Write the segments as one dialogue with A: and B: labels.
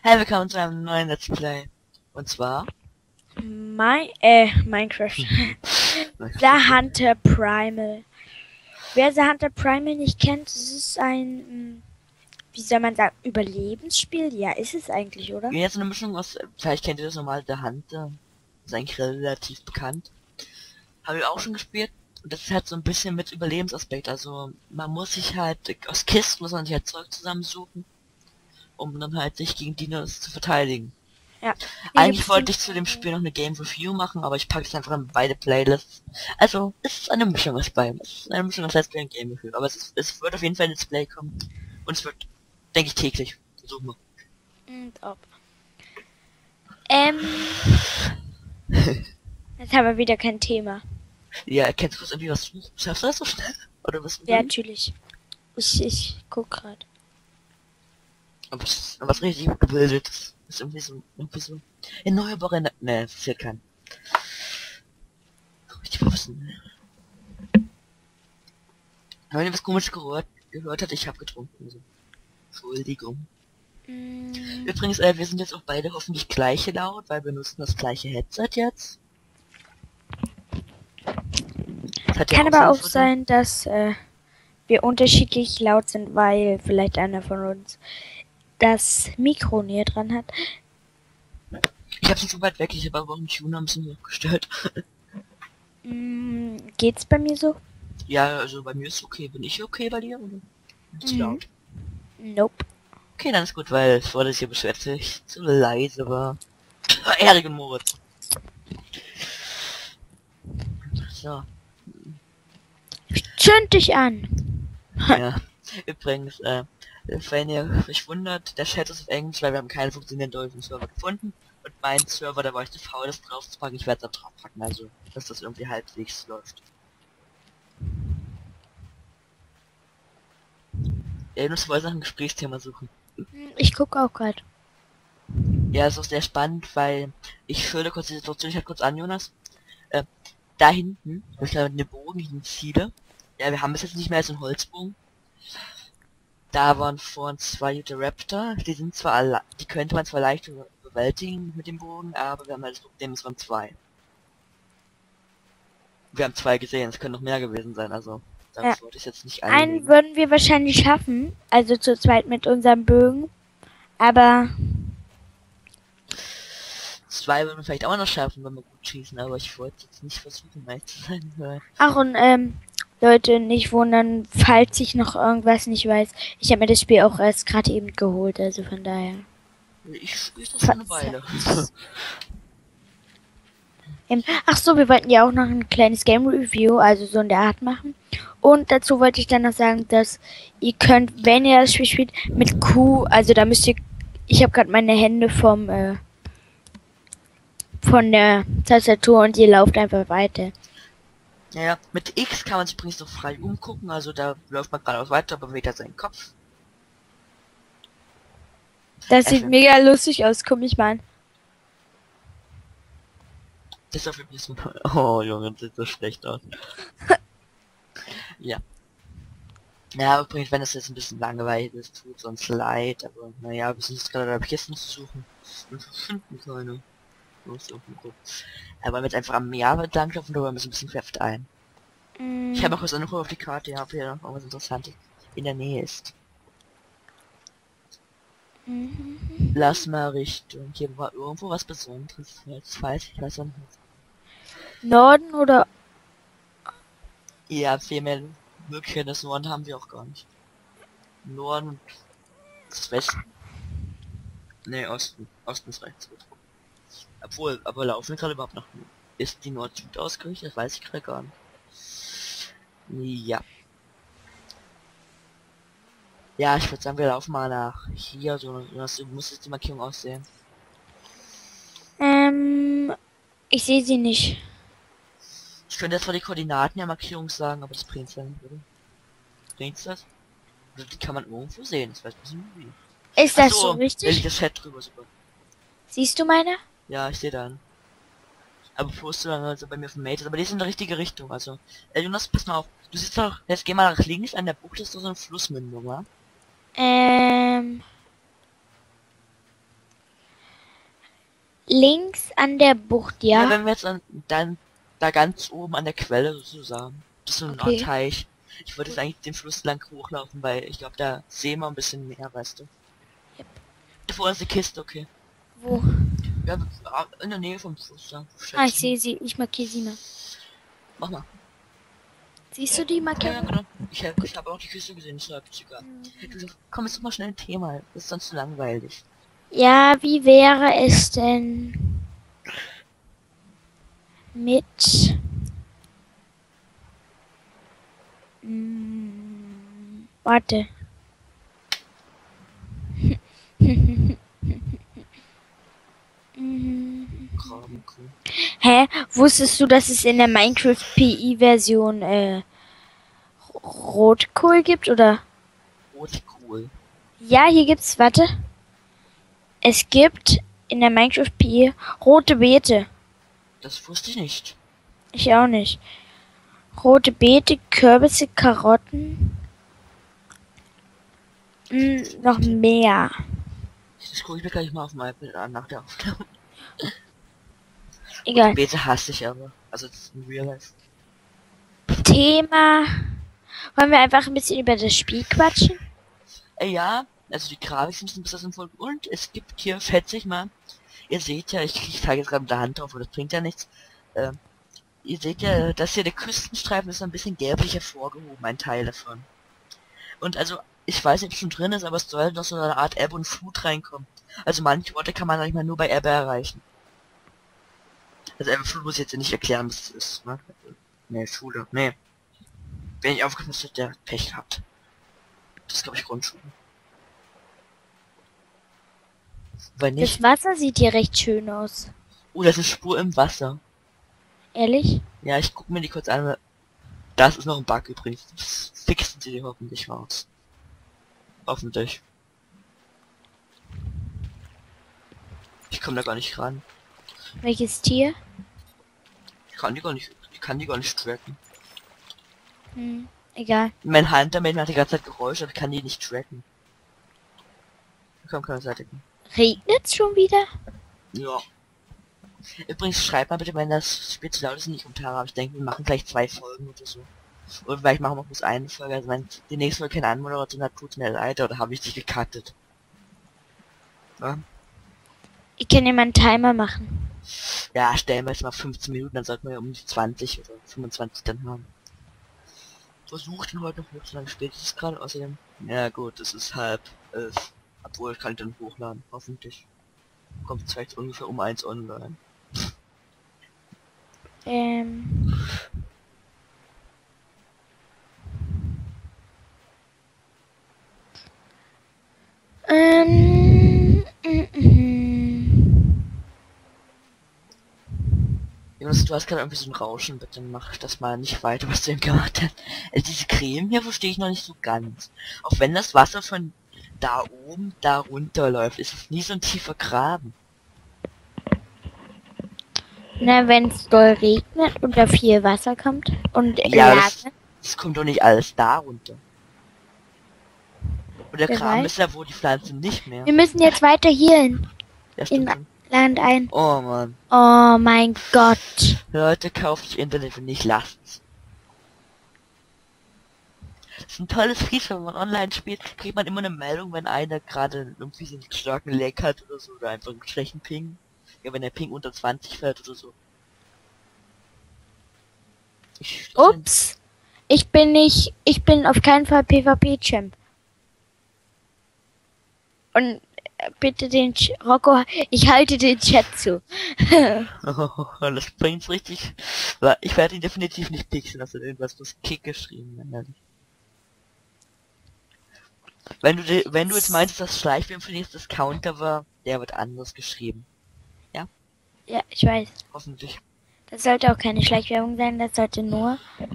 A: Hey, willkommen zu einem neuen Let's Play. Und zwar...
B: Minecraft. The Hunter Primal. Wer The Hunter Primal nicht kennt, es ist ein, wie soll man sagen, Überlebensspiel? Ja, ist es eigentlich, oder?
A: Jetzt eine Mischung aus... Vielleicht kennt ihr das normal, der Hunter. Ist eigentlich relativ bekannt. Habe ich auch schon gespielt. Und das ist halt so ein bisschen mit Überlebensaspekt. Also man muss sich halt... Aus Kisten muss man sich halt Zeug zusammensuchen, um dann halt sich gegen Dinos zu verteidigen.
B: Ja.
A: Eigentlich wollte ich zu dem Spiel noch eine Game Review machen, aber ich packe es einfach in beide Playlists. Also, es ist eine Mischung aus beidem. Es ist eine Mischung aus Let's Play und Game Review. Aber es wird auf jeden Fall ein Let's Play kommen. Und es wird, denke ich, täglich. Versuchen wir.
B: Und ob. Jetzt haben wir wieder kein Thema.
A: Ja, erkennst du irgendwie was zu? Schaffst du das so schnell? Oder was?
B: Ja, natürlich. Ich guck grad.
A: Was richtig gebildet ist irgendwie so erneuerbare ne, das ist ja kein richtig wissen. Wenn ihr was komisches gehört hat, ich habe getrunken. Also. Entschuldigung. Übrigens, wir sind jetzt auch beide hoffentlich gleiche laut, weil wir nutzen das gleiche Headset jetzt.
B: Kann aber auch sein, dass wir unterschiedlich laut sind, weil vielleicht einer von uns das Mikro näher dran hat.
A: Ich hab's nicht so weit weg, ich habe aber auch einen Tuner ein bisschen hochgestellt.
B: Geht's bei mir so?
A: Ja, also bei mir ist okay. Bin ich okay bei dir? Oder? Zu laut?
B: Nope.
A: Okay, dann ist gut, weil es wurde sich ja beschwert, dass ich zu leise war. Ehrigen Moritz. So.
B: Zünd dich an!
A: Ja. Übrigens, wenn ihr euch wundert, der Chat ist auf Englisch, weil wir haben keinen funktionierenden deutschen Server gefunden. Und mein Server, da war ich zu faul, das drauf zu packen. Ich werde es da drauf packen, also, dass das irgendwie halbwegs läuft. Ja, ihr müsst wohl nach einem Gesprächsthema suchen.
B: Ich gucke auch gerade.
A: Ja, ist auch sehr spannend, weil ich schilder kurz die Situation, ich halt kurz an, Jonas. Da hinten, habe ich gerade mit dem Bogen, ich Ziele. Ja, wir haben bis jetzt nicht mehr so einen Holzbogen. Da waren vorhin zwei Ute-Raptor, die sind zwar alle, die könnte man zwar leicht bewältigen mit dem Bogen, aber wir haben halt das Problem, es waren zwei. Wir haben zwei gesehen, es können noch mehr gewesen sein, also das wollte ich jetzt nicht einlegen.
B: Einen würden wir wahrscheinlich schaffen, also zu zweit mit unserem Bögen, aber...
A: Zwei würden wir vielleicht auch noch schaffen, wenn wir gut schießen, aber ich wollte jetzt nicht versuchen, ehrlich zu sein. Weil
B: Ach, und Leute, nicht wundern, falls ich noch irgendwas nicht weiß. Ich habe mir das Spiel auch erst gerade eben geholt, also von daher.
A: ich spiele das schon eine Weile.
B: Ach so, wir wollten ja auch noch ein kleines Game Review, also so in der Art machen. Und dazu wollte ich dann noch sagen, dass ihr könnt, wenn ihr das Spiel spielt, mit Q, also da müsst ihr, ich habe gerade meine Hände von der Tastatur und ihr lauft einfach weiter.
A: Ja, mit X kann man sich übrigens noch frei umgucken, also da läuft man geradeaus weiter, bewegt er seinen Kopf.
B: Das sieht mega lustig aus, guck mich mal an.
A: Das ist auf jeden Fall... Oh Junge, das sieht so schlecht aus. Ja. Ja, übrigens, wenn es jetzt ein bisschen langweilig ist, tut uns leid, aber naja, wir sind jetzt gerade dabei, Kisten zu suchen. Und wir finden keine. Aber mit einfach am Meer langlaufen, da wollen wir so ein bisschen Kräfte ein. Ich habe auch was anderes auf die Karte, ja, ob hier noch was Interessantes in der Nähe ist. Lass mal Richtung. Hier war irgendwo was Besonderes. Jetzt weiß ich auch nicht.
B: Norden oder?
A: Ja, viel mehr Möglichkeiten des Norden haben wir auch gar nicht. Norden und das Westen. Ne, Osten. Osten ist rechts. Obwohl, aber laufen wir gerade überhaupt nach. Ist die Nord-Süd ausgerichtet? Das weiß ich gerade gar nicht. Ja. Ja, ich würde sagen, wir laufen mal nach hier, so muss jetzt die Markierung aussehen.
B: Ich sehe sie nicht.
A: Ich könnte jetzt zwar die Koordinaten der Markierung sagen, aber das bringt's ja nicht, oder? Bringt's das? Oder die kann man irgendwo sehen, das weiß ich nicht wie.
B: Ist das so richtig?
A: Das Chat drüber, super.
B: Siehst du meine?
A: Ja, ich sehe dann. Aber poste dann also bei mir auf dem Mate, aber die ist in der richtige Richtung, also. Jonas, pass mal auf. Du siehst doch, jetzt geh mal nach links, an der Bucht ist so eine Flussmündung, wa?
B: links an der Bucht,
A: Ja,
B: ja?
A: wenn wir jetzt dann da ganz oben an der Quelle sozusagen. Das ist so eine Art
B: Okay.
A: Teich. Ich würde jetzt eigentlich den Fluss lang hochlaufen, weil ich glaube, da sehen wir ein bisschen mehr, weißt du.
B: Yep.
A: Da vorne ist die Kiste, okay.
B: Wo?
A: Ja, in der Nähe vom Fluss, da.
B: Ah, ich sehe sie. Ich markiere sie mal.
A: Mach mal.
B: Siehst du die
A: Ja,
B: Markierung?
A: genau. Ich hab auch die Kiste gesehen, deshalb ist egal. Du, komm jetzt doch mal schnell ein Thema, das ist sonst zu langweilig.
B: Ja, wie wäre es denn mit... Warte.
A: Grabenkuh.
B: Hä? Wusstest du, dass es in der Minecraft PI-Version Rotkohl gibt, oder?
A: Rotkohl.
B: Ja, hier gibt's, warte. Es gibt in der Minecraft PI rote Beete.
A: Das wusste ich nicht.
B: Ich auch nicht. Rote Beete, Kürbisse, Karotten. Noch mehr.
A: Das gucke ich mir gleich mal auf mein Bild an nach der Aufnahme.
B: Egal.
A: Beete hasse ich aber. Also das ist in Real Life.
B: Thema. Wollen wir einfach ein bisschen über das Spiel quatschen?
A: Ja, also die Grafik sind ein bisschen voll. Und es gibt hier, schätze ich mal, ihr seht ja, ich zeige jetzt gerade mit der Hand drauf, aber das bringt ja nichts. Ihr seht ja, dass hier der Küstenstreifen ist ein bisschen gelblich hervorgehoben, ein Teil davon. Und also, ich weiß nicht, ob es schon drin ist, aber es soll noch so eine Art Ebbe und Flut reinkommen. Also manche Orte kann man manchmal nur bei Ebbe erreichen. Also Ebbe und Flut muss ich jetzt nicht erklären, was das ist, ne? Nee, Schule, nee. Wenn ich aufgepasst hätte, der Pech gehabt. Das ist, glaube ich, Grundschule. Weil nicht.
B: Das Wasser sieht hier recht schön aus.
A: Oh, das ist Spur im Wasser.
B: Ehrlich?
A: Ja, ich gucke mir die kurz an. Das ist noch ein Bug übrigens. Das fixen sie hoffentlich raus. Hoffentlich. Ich komme da gar nicht ran.
B: Welches Tier?
A: Ich kann die gar nicht tracken.
B: Egal.
A: Mein Hunter hat die ganze Zeit Geräusche und kann die nicht tracken. Komm, kann Seite gehen.
B: Regnet's schon wieder?
A: Ja. Übrigens, schreibt mal bitte, wenn das Spiel zu laut ist in die Kommentare, aber ich denke, wir machen gleich 2 Folgen oder so. Oder vielleicht machen wir bloß eine Folge, also wenn die nächste Folge keine Anmoderation hat, tut mir leid, oder habe ich dich gecuttet. Ja?
B: Ich kann ja mal einen Timer machen.
A: Ja, stellen wir jetzt mal 15 Minuten, dann sollten wir ja um die 20 oder 25 dann haben. Versucht ihn heute noch hochzuladen, spät ist es gerade, außerdem. Ja gut, es ist 10:30. Obwohl, kann ich dann hochladen, hoffentlich. Kommt vielleicht ungefähr um 1 online.
B: Ähm.
A: Jonas, du hast gerade irgendwie so ein Rauschen, bitte mach das mal nicht weiter, was du eben gemacht hast. Also diese Creme hier verstehe ich noch nicht so ganz. Auch wenn das Wasser von da oben da runterläuft, ist es nie so ein tiefer Graben.
B: Na, wenn es doll regnet und da viel Wasser kommt und
A: Ja,
B: Lage.
A: das kommt doch nicht alles da runter. Und der
B: Wer
A: Graben
B: weiß.
A: ist ja wohl die Pflanze nicht mehr.
B: Wir müssen jetzt weiter hier hin.
A: Ja,
B: In
A: stimmt.
B: Land ein.
A: Oh man.
B: Oh mein Gott.
A: Leute, kauft euch Internet und nicht lasst's. Das ist ein tolles Feature, wenn man online spielt, kriegt man immer eine Meldung, wenn einer gerade irgendwie so einen starken Lag hat oder so, oder einfach einen schlechten Ping. Ja, wenn der Ping unter 20 fällt oder so.
B: Ups. Ich bin auf keinen Fall PvP-Champ. Und bitte Rocco, ich halte den Chat zu.
A: Oh, das bringt's richtig. Aber ich werde ihn definitiv nicht pixeln, dass er irgendwas plus Kick geschrieben, ehrlich. Wenn du jetzt meinst, dass Schleichwürm für nächstes Counter war, der wird anders geschrieben.
B: Ja, ich weiß.
A: Hoffentlich.
B: Das sollte auch keine Schleichwerbung sein, das sollte nur...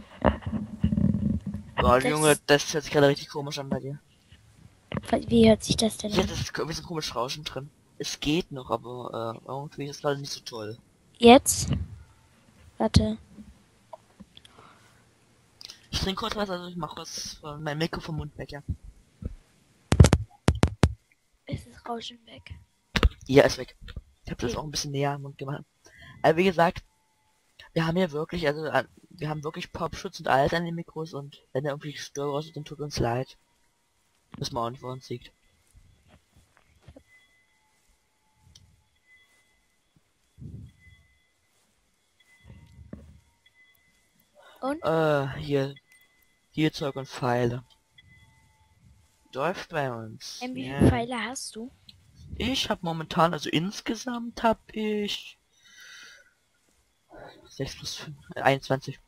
A: Boah, Junge, das hört sich gerade richtig komisch an bei dir.
B: Wie hört sich das denn
A: Ja,
B: an?
A: das ist irgendwie so ein komisches Rauschen drin. Es geht noch, aber irgendwie ist es gerade nicht so toll.
B: Jetzt? Warte.
A: Ich trinke kurz was, also ich mache was von meinem Mikro vom Mund weg, ja.
B: Ist das Rauschen weg?
A: Ja, ist weg. Ich habe das auch ein bisschen näher am Mund gemacht. Aber wie gesagt, wir haben hier wirklich, also wir haben wirklich Popschutz und alles an den Mikros und wenn da irgendwie Störung raus ist, dann tut uns leid. Müssen wir auch nicht vor uns liegt.
B: Und?
A: Hier Zeug und Pfeile. Läuft bei uns.
B: Wie
A: Ja.
B: viele Pfeile hast du?
A: Ich habe momentan, also insgesamt habe ich 6 plus 5, 21.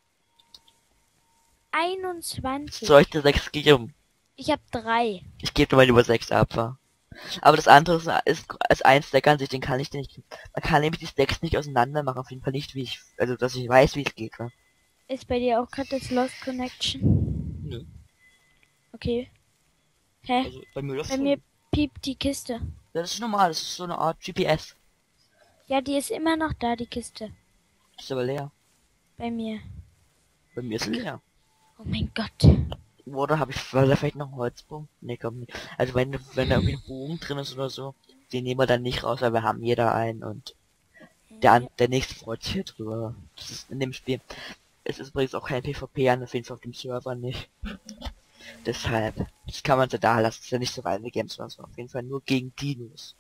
B: 21.
A: Sollte 6 geben.
B: Ich habe 3.
A: Ich gebe mal lieber 6 ab, wa? Aber das andere ist ein Stack an sich, den kann ich nicht. Man kann nämlich die Stacks nicht auseinander machen, auf jeden Fall nicht, wie ich, also dass ich weiß, wie es geht, wa?
B: Ist bei dir auch gerade das Lost Connection?
A: Nö.
B: Okay. Hä?
A: Also bei mir läuft's
B: Bei mir piept die Kiste.
A: Ja, das ist normal, das ist so eine Art GPS.
B: Ja, die ist immer noch da, die Kiste.
A: Ist aber leer.
B: Bei mir.
A: Bei mir ist sie leer.
B: Oh mein Gott.
A: Oder war da vielleicht noch ein Holzbogen? Nee, komm nicht. Also wenn da irgendwie ein Bogen drin ist oder so, den nehmen wir dann nicht raus, weil wir haben jeder einen und der nächste freut sich hier drüber. Das ist in dem Spiel. Es ist übrigens auch kein PvP an, auf jeden Fall auf dem Server nicht. Deshalb, das kann man so da lassen, das ist ja nicht so reine Games, sondern es war auf jeden Fall nur gegen Dinos.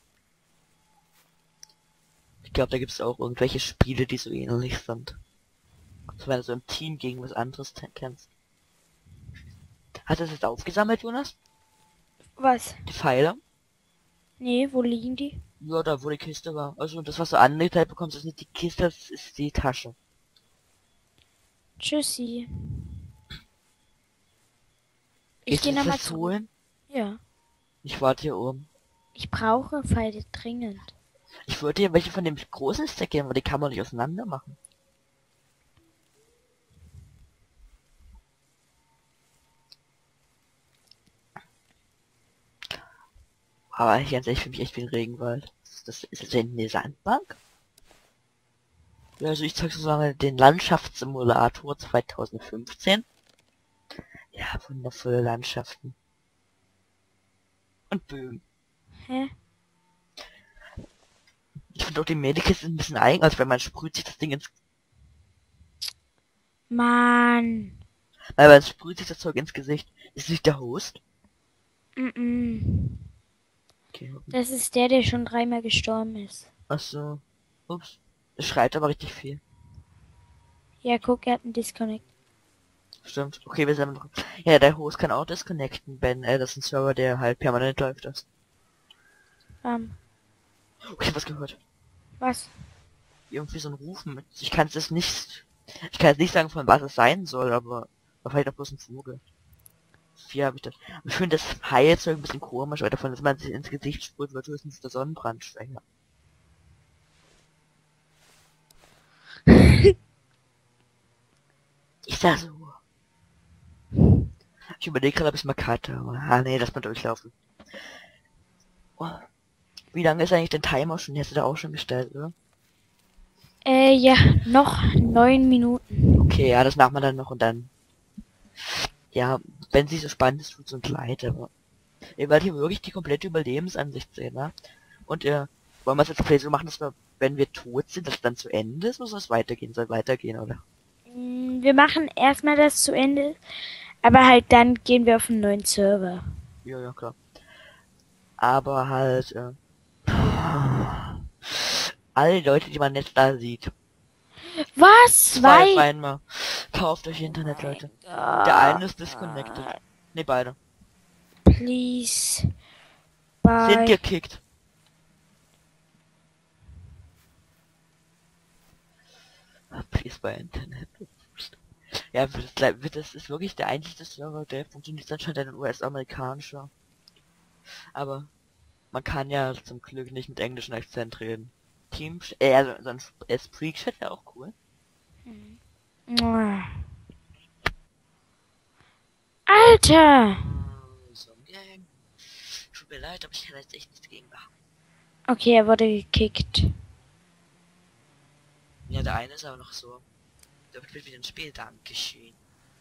A: Ich glaube, da gibt es auch irgendwelche Spiele, die so ähnlich sind. Also wenn du so im Team gegen was anderes kämpfst. Hat das jetzt aufgesammelt, Jonas?
B: Was?
A: Die Pfeile?
B: Nee, wo liegen die?
A: Ja, da wo die Kiste war. Also das, was du angeteilt bekommst, ist nicht die Kiste, das ist die Tasche.
B: Tschüssi. Ich
A: Gehst
B: gehe
A: du
B: nochmal
A: das
B: zurück.
A: holen?
B: Ja.
A: Ich warte hier oben.
B: Ich brauche Pfeile dringend.
A: Ich würde dir welche von dem großen Stack geben, aber die kann man nicht auseinander machen. Aber ganz ehrlich, für mich echt wie ein Regenwald. Ist das hinten eine Sandbank? Ja, also ich zeig sozusagen den Landschaftssimulator 2015. Ja, wundervolle Landschaften. Und Bögen.
B: Hä?
A: Ich finde auch die Medikits ein bisschen eigen, als wenn man sprüht sich das Ding ins...
B: Mann.
A: Weil man sprüht sich das Zeug ins Gesicht. Ist nicht der Host? Okay.
B: Das ist der schon 3-mal gestorben ist.
A: Achso. Ups. Es schreit aber richtig viel.
B: Ja, guck, er hat einen Disconnect.
A: Stimmt. Okay, wir sind noch... Ja, der Host kann auch disconnecten, wenn das ist ein Server, der halt permanent läuft ist. Oh, ich hab was gehört.
B: Was?
A: Irgendwie so ein Rufen mit... Ich kann es nicht... Ich kann jetzt nicht sagen, von was es sein soll, aber... War vielleicht auch bloß ein Vogel. Wie habe ich das? Ich finde das Heilzeug ein bisschen komisch, weil davon, dass man sich ins Gesicht sprüht, wird höchstens der Sonnenbrand schwächer. Ich sag so. Ich überlege gerade, ob ich mal Karte habe. Ah, nee, lass mal durchlaufen. Oh. Wie lange ist eigentlich der Timer schon? Hast du da auch schon gestellt, oder?
B: Ja, noch 9 Minuten.
A: Okay, ja, das machen wir dann noch und dann. Ja, wenn sie so spannend ist, tut's uns leid, aber... Ihr werdet hier wirklich die komplette Überlebensansicht sehen, ne? Und wollen wir es jetzt vielleicht so machen, dass wir, wenn wir tot sind, dass es dann zu Ende ist, oder soll es weitergehen? Soll weitergehen, oder?
B: Wir machen erstmal das zu Ende, aber halt dann gehen wir auf einen neuen Server.
A: Ja, ja, klar. Aber halt, alle Leute, die man jetzt da sieht.
B: Was?
A: Zwei auf einmal. Kauft euch Internet, Leute. Der eine ist disconnected. Ne, beide.
B: Please.
A: Sind
B: Bye.
A: gekickt. Please bei Internet. Ja, das ist wirklich der einzige Server, der funktioniert anscheinend ein US-amerikanischer. Aber man kann ja zum Glück nicht mit englischem Akzent reden. Also so ein Spreak-Chat wäre auch cool.
B: Alter!
A: So ein Game. Tut mir leid, aber ich kann jetzt echt nichts gegen machen.
B: Okay, er wurde gekickt.
A: Ja, der eine ist aber noch so. Da wird wieder ein Spiel, Dankeschön.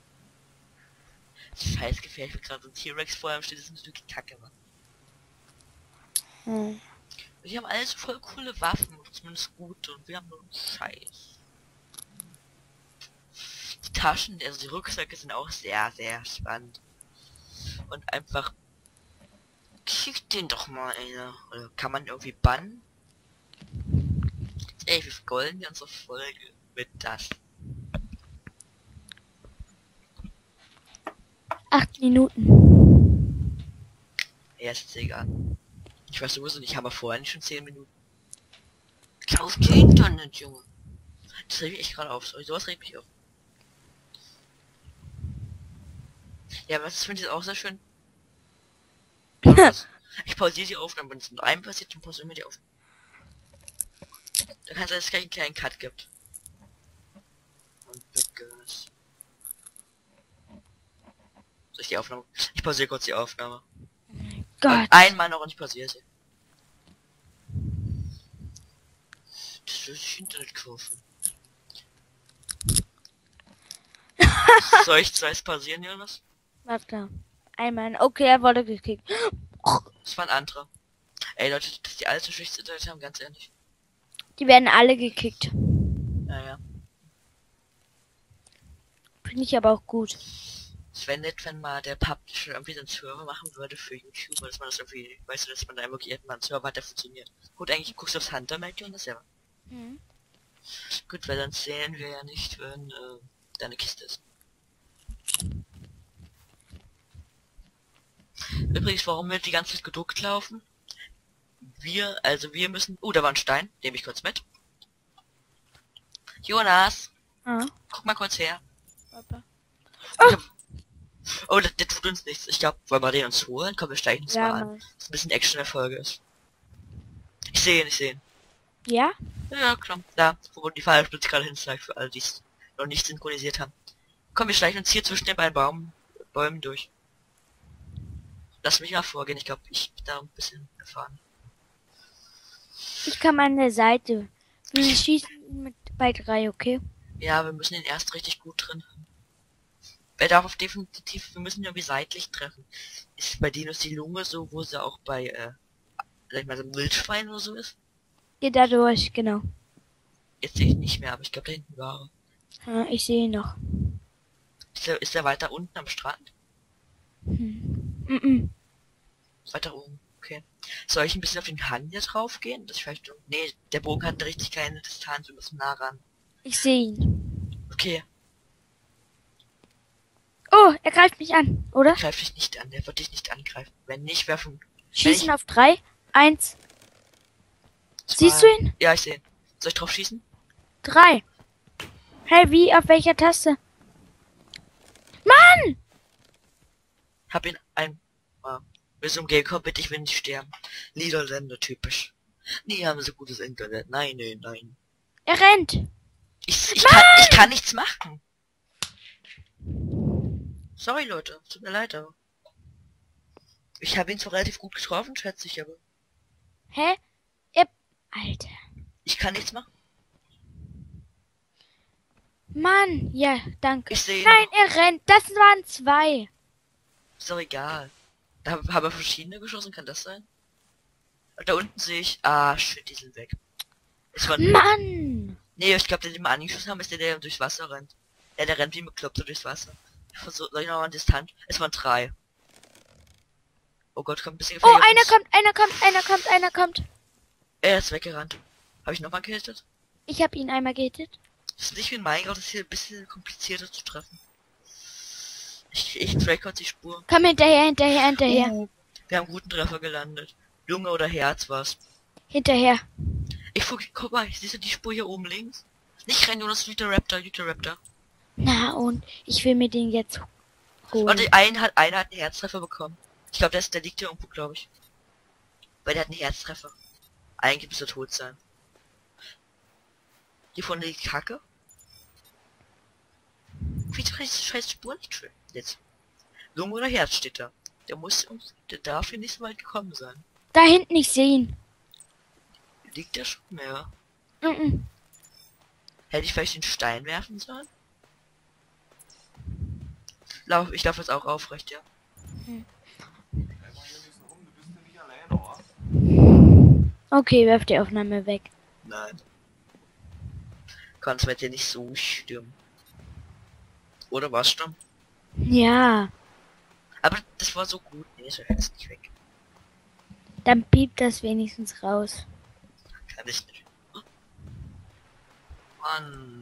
A: Scheiß gefährlich, wenn gerade so ein T-Rex vor ihm steht, das ist ein Stück Kacke, Mann. Die haben alles voll coole Waffen, zumindest gut, und wir haben nur einen Scheiß. Die Taschen, also die Rucksäcke sind auch sehr, sehr spannend. Und einfach... Kick den doch mal, ey. Oder kann man irgendwie bannen? Ey, wir golden die unsere Folge mit das.
B: 8 Minuten.
A: Ja, ist egal. Ich weiß sowieso nicht, haben wir vorher nicht schon 10 Minuten. Klaus die Internet, Junge. Das regt mich echt gerade auf. Sorry, sowas regt mich auf. Ja, was finde ich auch sehr schön. Ich pausiere die Aufnahme, wenn es mit einem passiert, dann pausieren wir die Aufnahme. Da kann es sein, dass es gleich einen kleinen Cut gibt. Und Biggers. Soll ich die Aufnahme? Ich pausiere kurz die Aufnahme.
B: Gott.
A: Einmal noch und ich pausiere sie. Das will ich Internet kaufen. Soll ich zuerst pausieren, Jonas?
B: Warte. Einmal. Okay, er wurde gekickt.
A: Das war ein anderer. Ey Leute, dass die alle so schlechtes Internet haben, ganz ehrlich.
B: Die werden alle gekickt.
A: Naja.
B: Finde ich aber auch gut.
A: Es wäre nett, wenn mal der Publisher irgendwie so einen Server machen würde für YouTuber, dass man das irgendwie, weißt du, dass man da wirklich mal einen Server hat, der funktioniert. Gut, eigentlich guckst du aufs Hunter-Map und das ja.
B: Mhm.
A: Gut, weil dann sehen wir ja nicht, wenn deine Kiste ist. Übrigens, warum wir die ganze Zeit gedruckt laufen? Wir müssen... da war ein Stein, nehme ich kurz mit. Jonas,
B: Ah.
A: guck mal kurz her.
B: Papa.
A: Oh, der tut uns nichts. Ich glaube, wollen wir den uns holen? Komm, wir steigen uns
B: Ja,
A: mal an.
B: Mann.
A: Das ist ein bisschen Action in der Folge ist. Ich sehe ihn.
B: Ja?
A: Ja, klar. Da, wo die Fallspitze gerade hinzeigt, für alle, die es noch nicht synchronisiert haben. Komm, wir schleichen uns hier zwischen den beiden Bäumen durch. Lass mich mal vorgehen, ich glaube, ich bin da ein bisschen erfahren.
B: Ich komme an der Seite. Wir schießen mit bei 3, okay?
A: Ja, wir müssen ihn erst richtig gut drin haben. Wer darf auf definitiv, wir müssen irgendwie seitlich treffen. Ist bei Dinos die Lunge so, wo sie auch bei, sag ich mal, so einem Wildschwein oder so ist?
B: Geht da durch, genau.
A: Jetzt sehe ich nicht mehr, aber ich glaube, da hinten war er.
B: Ja, ich sehe ihn noch.
A: Ist er weiter unten am Strand?
B: Mhm.
A: Weiter oben, okay. Soll ich ein bisschen auf den Hang hier drauf gehen? Das vielleicht... Nee, der Bogen hat richtig keine Distanz, wir müssen nah ran.
B: Ich sehe ihn.
A: Okay,
B: Oh, er greift mich an, oder?
A: greif dich nicht an, der wird dich nicht angreifen. Wenn nicht, werfen...
B: Schießen auf 3, 1. Siehst du ihn?
A: Ja, ich sehe ihn. Soll ich drauf schießen?
B: 3. Hey, wie? Auf welcher Taste? Mann!
A: Hab ihn ein... Wir sind umgekommen, bitte, ich will nicht sterben. Niederländer typisch. Nie haben so gutes Internet. Nein.
B: Er rennt.
A: Ich kann nichts machen. Sorry, Leute. Tut mir leid, aber... Ich habe ihn zwar relativ gut getroffen, schätze ich, aber...
B: Hä? Alter.
A: Ich kann nichts machen.
B: Mann, ja, danke.
A: Ich sehe ihn.
B: Nein, er rennt. Das waren 2.
A: Ist doch egal. Da haben wir verschiedene geschossen, kann das sein? Und da unten sehe ich... Ah, shit, die sind weg. Es war...
B: Mann!
A: Nee, ich glaube, der, den wir angeschossen haben, ist der durchs Wasser rennt. Ja, der rennt wie bekloppt so durchs Wasser. Soll ich noch mal an Distanz? Es waren 3. Oh Gott, kommt ein bisschen
B: Oh,
A: gefährlich.
B: einer kommt.
A: Er ist weggerannt. Habe ich nochmal gehittet?
B: Ich habe ihn einmal gehittet.
A: Das ist nicht wie in Minecraft, das ist hier ein bisschen komplizierter zu treffen. Ich track kurz die Spur.
B: Komm hinterher.
A: Wir haben guten Treffer gelandet. Lunge oder Herz war's.
B: Hinterher.
A: Guck mal, siehst du die Spur hier oben links? Nicht rennen, Jonas, Raptor.
B: Na und ich will mir den jetzt holen.
A: Warte, einer hat einen Herztreffer bekommen. Ich glaube, der liegt hier irgendwo, glaube ich. Weil der hat einen Herztreffer. Eigentlich müsste er tot sein. Hier vorne liegt Kacke. Wie kann ich diese scheiß Spur nicht tracken? Jetzt. Lunge oder Herz steht da. Der darf hier nicht so weit gekommen sein.
B: Da hinten, ich sehe ihn.
A: Liegt der schon mehr?
B: Mhm.
A: Hätte ich vielleicht den Stein werfen sollen? Ich laufe jetzt auch aufrecht, ja.
B: Okay, werf die Aufnahme weg.
A: Nein. Kannst wird ja nicht so stimmen. Oder was stimmt?
B: Ja,
A: Aber das war so gut. Nee, ich jetzt nicht weg.
B: dann piept das wenigstens raus.
A: Kann ich nicht. Mann.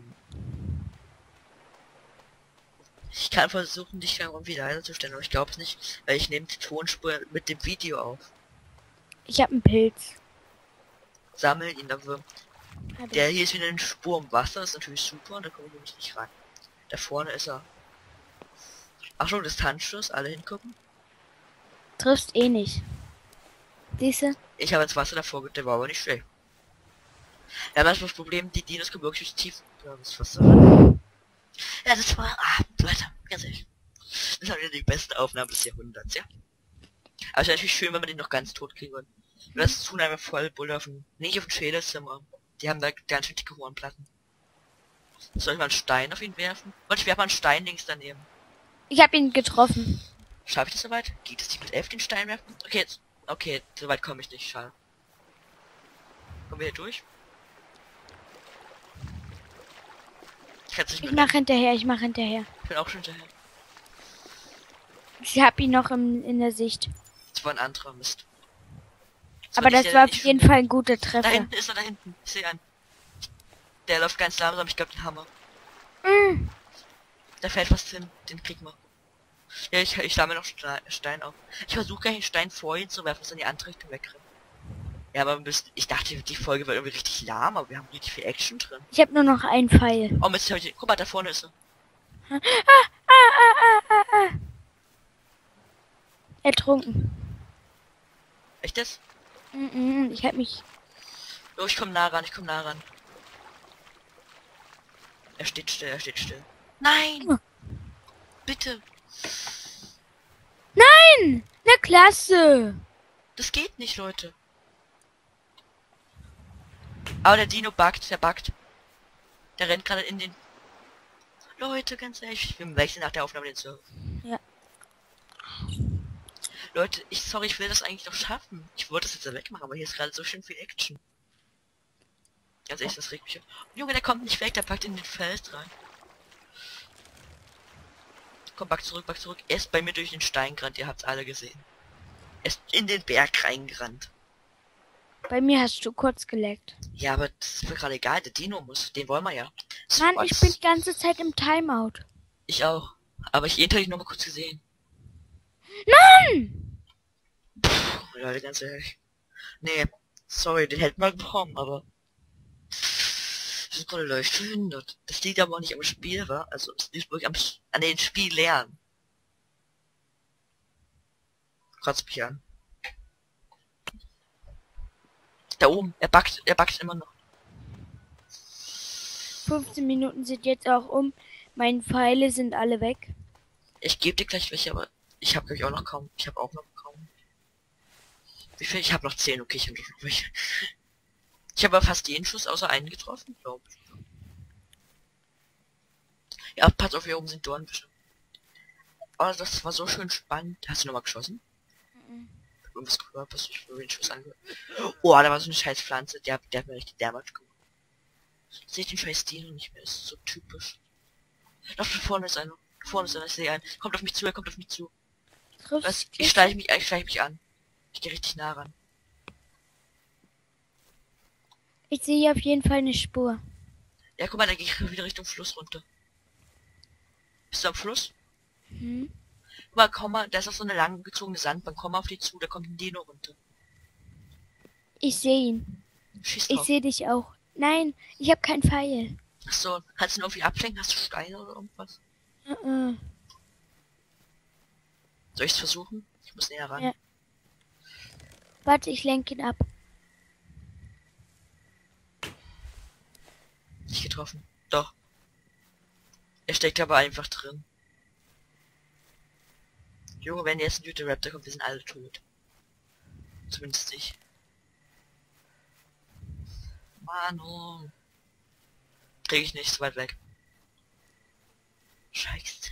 A: Ich kann versuchen, dich irgendwie leiser zu stellen, aber ich glaube es nicht, weil ich nehme die Tonspur mit dem Video auf.
B: Ich habe einen Pilz.
A: Sammel ihn, aber
B: Hab
A: der
B: ich.
A: hier ist wieder eine Spur im Wasser, ist natürlich super, da komme ich nämlich nicht rein. Da vorne ist er. Ach schon, Distanzschuss, alle hingucken.
B: Triffst eh nicht. Siehste?
A: Ich habe ins Wasser davor, der war aber nicht schlecht. Ja, das Problem, die Dinos kommen wirklich tief ins Wasser. Ja, das war, Leute, ganz ehrlich. Das war wieder die beste Aufnahme des Jahrhunderts, ja. Aber es wäre natürlich schön, wenn wir den noch ganz tot kriegen würden. Das tun einfach voll Bulle auf dem, nicht auf dem Schädelzimmer. Die haben da ganz schön dicke Hornplatten. Soll ich mal einen Stein auf ihn werfen? Warte, ich werfe mal einen Stein links daneben.
B: Ich habe ihn getroffen.
A: Schaffe ich das soweit? Geht es die mit 11 den Stein werfen? Okay, jetzt. Okay, soweit komme ich nicht, schade. Kommen wir hier durch?
B: Ich mach hinterher.
A: Ich bin auch schon hinterher.
B: Ich hab ihn noch in der Sicht.
A: Das war ein anderer Mist.
B: Aber das war auf jeden Fall ein guter
A: Da
B: Treffer.
A: hinten ist er, da hinten. Ich sehe einen. Der läuft ganz langsam, ich glaube den Hammer.
B: Mm.
A: Da fällt was hin, den krieg mal. Ja, ich sammle noch Stein auf. Ich versuche gar nicht Stein vor ihn zu werfen, dass er in die andere Richtung wegrennt. Ja, aber ich dachte, die Folge war irgendwie richtig lahm, aber wir haben richtig viel Action drin.
B: Ich habe nur noch einen Pfeil.
A: Oh Mist, guck mal, da vorne ist er.
B: Ertrunken.
A: Echt das?
B: Ich hab mich...
A: Oh, ich komme nah ran, Er steht still. Nein!
B: Oh.
A: Bitte!
B: Nein! Na klasse!
A: Das geht nicht, Leute. Aber der Dino buggt, der buggt. Der rennt gerade in den... Leute, ganz ehrlich, wir wechseln nach der Aufnahme den Server.
B: Ja.
A: Leute, sorry, ich will das eigentlich noch schaffen. Ich wollte das jetzt wegmachen, aber hier ist gerade so schön viel Action. Ganz ehrlich, das regt mich auf. Junge, der kommt nicht weg, der packt in den Fels rein. Komm, back zurück. Er ist bei mir durch den Stein gerannt, ihr habt's alle gesehen. Er ist in den Berg reingerannt.
B: Bei mir hast du kurz geleckt.
A: Ja, aber das ist mir gerade egal, der Dino muss, den wollen wir ja.
B: Mann, ich bin die ganze Zeit im Timeout.
A: Ich auch. Aber ich habe ich noch mal kurz gesehen.
B: Mann!
A: Puh, Leute, ganz ehrlich. Nee, sorry, den hätten wir bekommen, aber... Das ist gerade leicht verhindert. Das liegt aber auch nicht am Spiel, war. Also es liegt wirklich an den Spielern. Kotzt mich an. Da oben, er backt immer noch.
B: 15 Minuten sind jetzt auch um. Meine Pfeile sind alle weg.
A: Ich gebe dir gleich welche, aber ich habe auch noch kaum. Ich habe auch noch kaum. Wie viel? Ich habe noch 10, okay, ich habe noch welche. Ich habe aber fast jeden Schuss außer einen getroffen, glaube ich. Ja, pass auf, hier oben sind Dornbüsche. Oh, das war so schön spannend. Hast du nochmal geschossen? Irgendwas gehört, was ich für den Schuss angehört. Oh, da war so eine scheiß Pflanze, der hat mir richtig Damage gemacht. Sehe ich den scheiß Dino nicht mehr, das ist so typisch. Da vorne ist einer. Ich sehe einen. Kommt auf mich zu, er kommt auf mich zu. Was? Ich schleiche mich an. Ich gehe richtig nah ran.
B: Ich sehe auf jeden Fall eine Spur.
A: Ja, guck mal, da gehe ich wieder Richtung Fluss runter. Bist du am Fluss?
B: Hm?
A: Guck mal, komm mal, da ist auch so eine lang gezogene Sandbank. Komm mal auf die zu, da kommt ein Dino runter.
B: Ich sehe ihn.
A: Schieß
B: Ich
A: drauf.
B: sehe dich auch. Nein, ich habe keinen Pfeil.
A: Achso, kannst du ihn irgendwie ablenken? Hast du Steine oder irgendwas? Soll ich es versuchen? Ich muss näher ran.
B: Ja. Warte, ich lenke ihn ab.
A: Nicht getroffen. Doch. Er steckt aber einfach drin. Junge, wenn jetzt ein Jute Raptor kommt, wir sind alle tot. Zumindest ich. Manu. Krieg ich nicht so weit weg. Scheiße.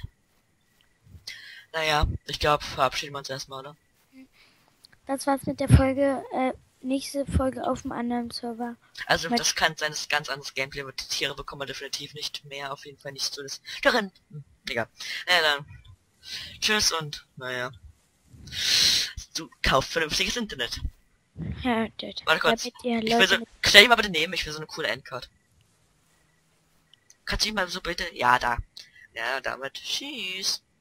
A: Naja, ich glaube, verabschieden wir uns erstmal, oder?
B: Das war's mit der Folge. nächste Folge auf einem anderen Server.
A: Also
B: Mit-
A: das kann sein, dass es ganz anderes Gameplay wird. Die Tiere bekommen wir definitiv nicht mehr, auf jeden Fall nicht so das. Darin. Digga. Dann. Tschüss und naja. Du kaufst vernünftiges Internet.
B: Ja, das.
A: Warte kurz.
B: Damit ihr
A: Ich will so.
B: Leute
A: Stell dich mal bitte neben, ich will so eine coole Endcard. Kannst du dich mal so bitte. Ja, da. Ja, damit. Tschüss.